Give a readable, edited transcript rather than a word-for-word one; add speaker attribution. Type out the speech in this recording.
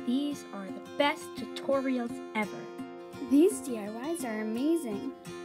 Speaker 1: These are the best tutorials ever.
Speaker 2: These DIYs are amazing.